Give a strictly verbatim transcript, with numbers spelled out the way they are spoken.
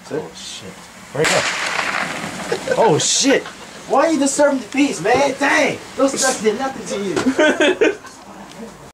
Oh shit. Break up. Oh shit. Why are you disturbing the peace, man? Dang! Those stuff did nothing to you.